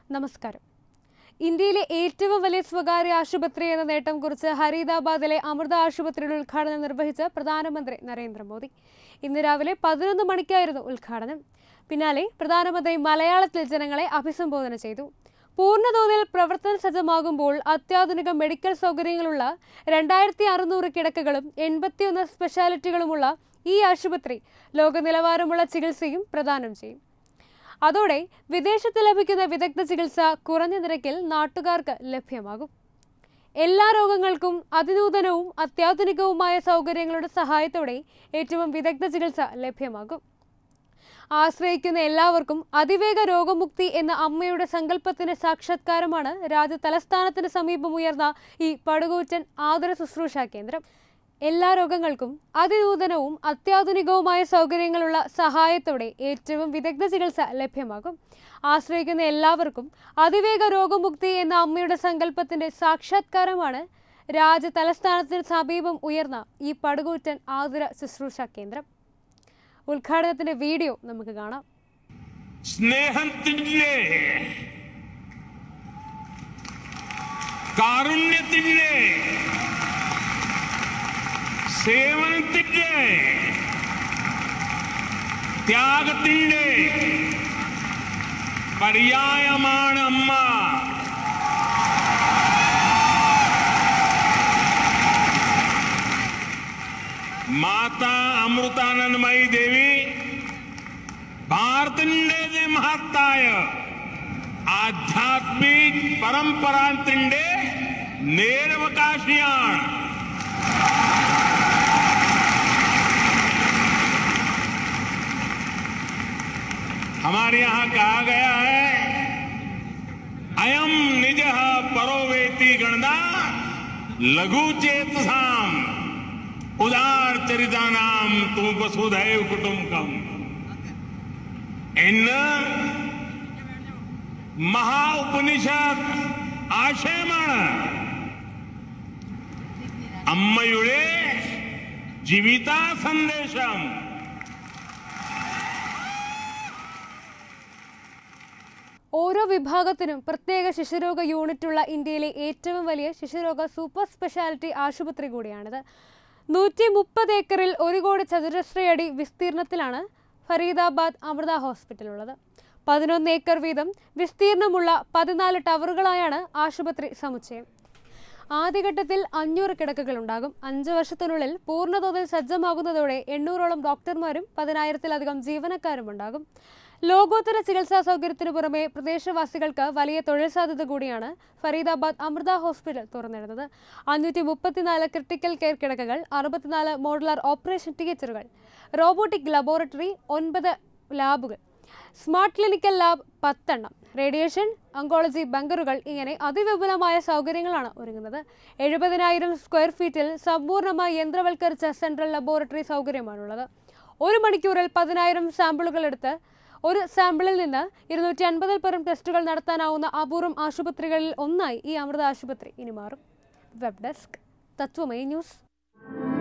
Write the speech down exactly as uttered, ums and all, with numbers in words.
നമസ്കാരം. ഇന്ത്യയിലെ ഏറ്റവും വലിയ സ്വകാര്യ ആശുപത്രി എന്ന നേട്ടം കുറിച്ച് ഹരീദാബാദിലെ അമൃത ആശുപത്രിയുടെ ഉദ്ഘാടനം നിർവഹിച്ച പ്രധാനമന്ത്രി നരേന്ദ്രമോദി. ഇന്ന് രാവിലെ പതിനൊന്ന് മണിക്കായിരുന്നു ഉദ്ഘാടനം. പിന്നാലെ പ്രധാനമന്ത്രി മലയാളത്തിൽ ജനങ്ങളെ അഭിസംബോധന ചെയ്തു. പൂർണ്ണതോതിൽ പ്രവർത്തന സജ്ജമാകുമ്പോൾ അത്യാധുനിക മെഡിക്കൽ സൗകര്യങ്ങളുള്ള രണ്ടായിരത്തി അറുന്നൂറ് കിടക്കകളും എൺപത്തിയൊന്ന് സ്പെഷ്യാലിറ്റികളുമുള്ള ഈ ആശുപത്രി ലോക നിലവാരമുള്ള ചികിത്സയും പ്രദാനം ചെയ്യും. അതോടെ വിദേശത്ത് ലഭിക്കുന്ന വിദഗ്ധ ചികിത്സ കുറഞ്ഞ നിരക്കിൽ നാട്ടുകാർക്ക് ലഭ്യമാകും. എല്ലാ രോഗങ്ങൾക്കും അതിനൂതനവും അത്യാധുനികവുമായ സൗകര്യങ്ങളുടെ സഹായത്തോടെ ഏറ്റവും വിദഗ്ധ ചികിത്സ ലഭ്യമാകും. ആശ്രയിക്കുന്ന എല്ലാവർക്കും അതിവേഗ രോഗമുക്തി എന്ന അമ്മയുടെ സങ്കല്പത്തിന്റെ സാക്ഷാത്കാരമാണ് രാജ്യ തലസ്ഥാനത്തിന് സമീപം ഉയർന്ന ഈ പടുകൂറ്റൻ ആതുര ശുശ്രൂഷാ കേന്ദ്രം. എല്ലാ രോഗങ്ങൾക്കും അതിനൂതനവും അത്യാധുനികവുമായ സൗകര്യങ്ങളുള്ള സഹായത്തോടെ ഏറ്റവും വിദഗ്ധ ചികിത്സ ലഭ്യമാകും. ആശ്രയിക്കുന്ന എല്ലാവർക്കും അതിവേഗ രോഗമുക്തി എന്ന അമ്മയുടെ സങ്കല്പത്തിന്റെ സാക്ഷാത്കാരമാണ് രാജ്യ തലസ്ഥാനത്തിന് സമീപം ഉയർന്ന ഈ പടുകൂറ്റൻ ആതുര ശുശ്രൂഷാ കേന്ദ്രം. ഉദ്ഘാടനത്തിന്റെ വീഡിയോ നമുക്ക് കാണാം. സ്നേഹത്തിന്റെ കാരുണ്യത്തിന്റെ സേവനത്തിന്റെ ത്യാഗത്തിന്റെ പര്യായമാണ് അമ്മ. മാതാ അമൃതാനന്ദമയി ദേവി ഭാരതത്തിന്റെ മഹത്തായ ആധ്യാത്മിക പരമ്പരാത്തിന്റെ നേരവകാശിയാണ്. हमारे यहां कहा गया है, अयम निजः परोवेति गणदा लघु चेतसाम उदार चरितानाम तुम वसुधैव कुटुंबकम. इन महा उपनिषद ആശയമാണ് അമ്മയുടെ ജീവിത സന്ദേശം. ഓരോ വിഭാഗത്തിനും പ്രത്യേക ശിശുരോഗ യൂണിറ്റുള്ള ഇന്ത്യയിലെ ഏറ്റവും വലിയ ശിശുരോഗ സൂപ്പർ സ്പെഷ്യാലിറ്റി ആശുപത്രി കൂടിയാണിത്. നൂറ്റി മുപ്പത് ഏക്കറിൽ ഒരു കോടി ചതുരശ്രയടി വിസ്തീർണത്തിലാണ് ഫരീദാബാദ് അമൃത ഹോസ്പിറ്റൽ ഉള്ളത്. പതിനൊന്ന് ഏക്കർ വീതം വിസ്തീർണമുള്ള പതിനാല് ടവറുകളായാണ് ആശുപത്രി സമുച്ചയം. ആദ്യഘട്ടത്തിൽ അഞ്ഞൂറ് കിടക്കകൾ ഉണ്ടാകും. അഞ്ച് വർഷത്തിനുള്ളിൽ പൂർണ്ണതോതിൽ സജ്ജമാകുന്നതോടെ എണ്ണൂറോളം ഡോക്ടർമാരും പതിനായിരത്തിലധികം ജീവനക്കാരും ഉണ്ടാകും. ലോകോത്തര ചികിത്സാ സൗകര്യത്തിനു പുറമെ പ്രദേശവാസികൾക്ക് വലിയ തൊഴിൽ സാധ്യത കൂടിയാണ് ഫരീദാബാദ് അമൃത ഹോസ്പിറ്റൽ തുറന്നിടുന്നത്. അഞ്ഞൂറ്റി മുപ്പത്തിനാല് ക്രിട്ടിക്കൽ കെയർ കിടക്കകൾ, അറുപത്തിനാല് മോഡുലാർ ഓപ്പറേഷൻ തിയേറ്ററുകൾ, റോബോട്ടിക് ലബോറട്ടറി, ഒൻപത് ലാബുകൾ, സ്മാർട്ട് ക്ലിനിക്കൽ ലാബ് പത്തെണ്ണം, റേഡിയേഷൻ ഓങ്കോളജി ബങ്കറുകൾ, ഇങ്ങനെ അതിവിപുലമായ സൗകര്യങ്ങളാണ് ഒരുങ്ങുന്നത്. എഴുപതിനായിരം സ്ക്വയർ ഫീറ്റിൽ സമ്പൂർണ്ണമായി യന്ത്രവൽക്കരിച്ച സെൻട്രൽ ലബോറട്ടറി സൗകര്യമാണുള്ളത്. ഒരു മണിക്കൂറിൽ പതിനായിരം സാമ്പിളുകൾ എടുത്ത് ഒരു സാമ്പിളിൽ നിന്ന് ഇരുന്നൂറ്റി അൻപതിൽ പരം ടെസ്റ്റുകൾ നടത്താനാവുന്ന അപൂർവം ആശുപത്രികളിൽ ഒന്നായി ഈ അമൃത ആശുപത്രി ഇനി മാറും. Web desk Tatwamayi news.